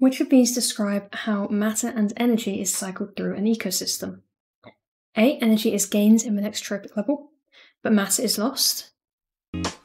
Which of these describe how matter and energy is cycled through an ecosystem? A. Energy is gained in the next tropic level, but matter is lost.